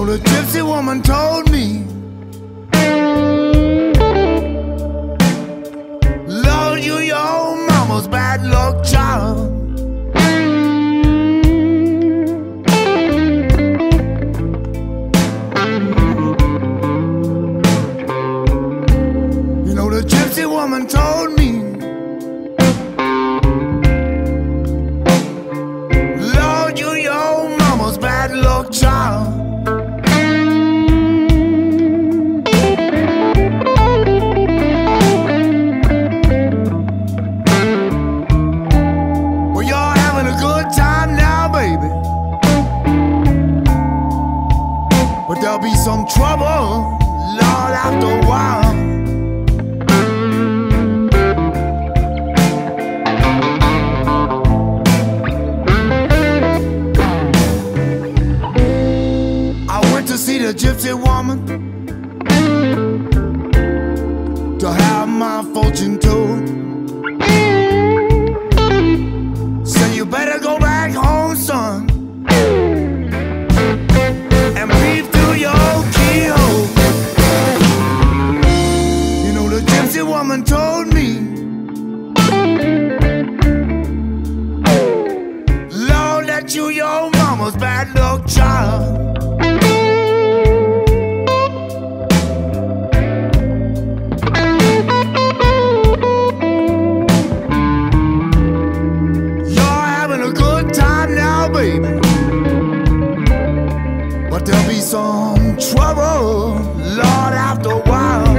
know the gypsy woman told me, Lord, you your mama's bad luck child. You know the gypsy woman told me, Lord, you your mama's bad luck child. There'll be some trouble, Lord, after a while. I went to see the gypsy woman to have my fortune told. Say you better go back home, son, and breathe through your keyhole. You know the gypsy woman told me, Lord, that you your mama's bad luck child. You're having a good time now, baby, but there'll be some trouble, Lord, after a while.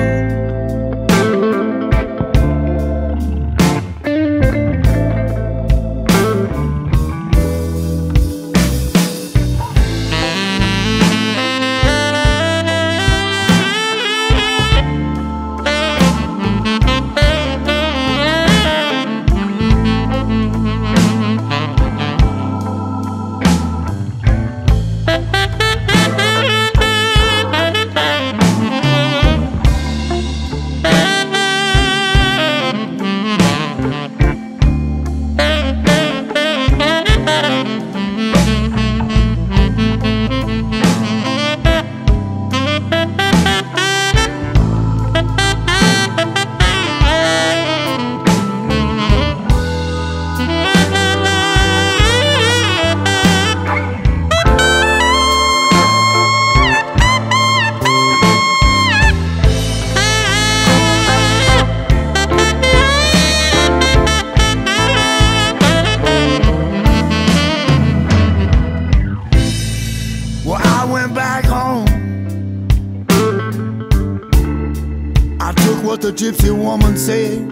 The gypsy woman said,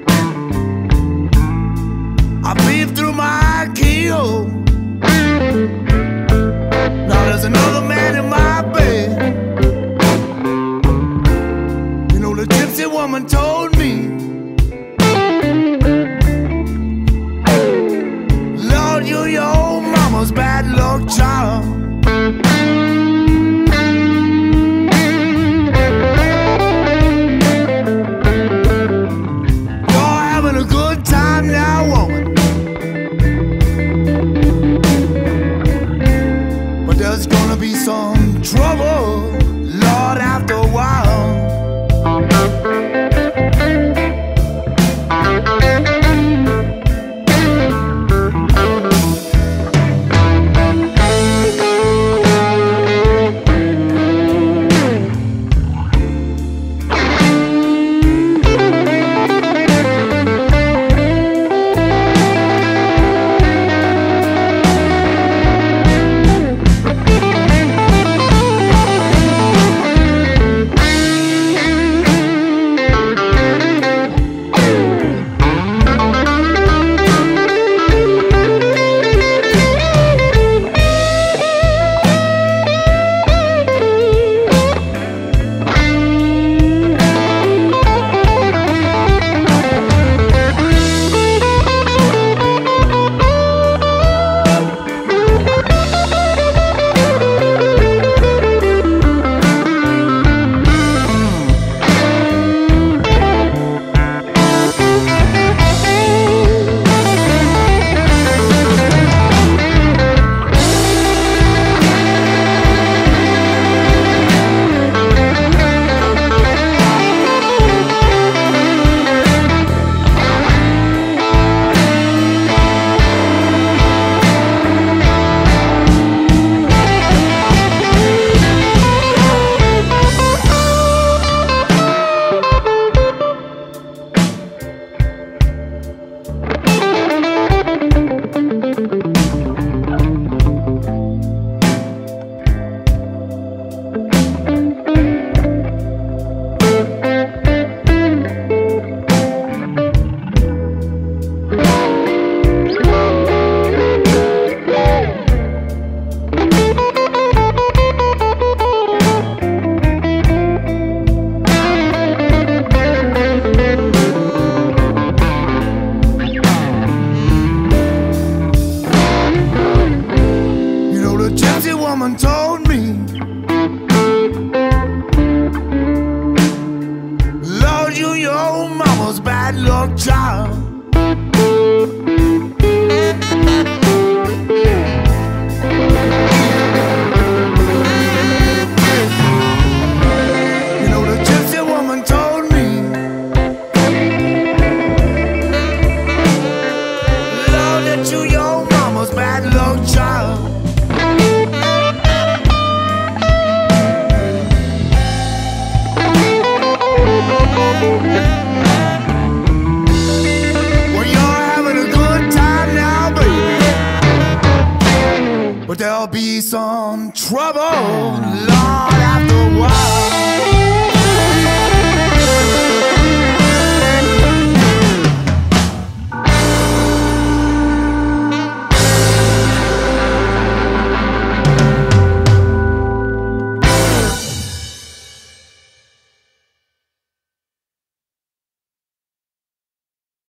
I peeped through my keyhole. Now there's another man in my bed. You know the gypsy woman told me, Lord, you your mama's bad luck child. Now, woman, but there's gonna be some trouble, Lord, after a while. gypsy woman told me, Lord, you your mama's bad luck child. You know the gypsy woman told me, Lord, that you your mama's bad luck child. Well, you're having a good time now, baby, but there'll be some trouble, Lord, after a while.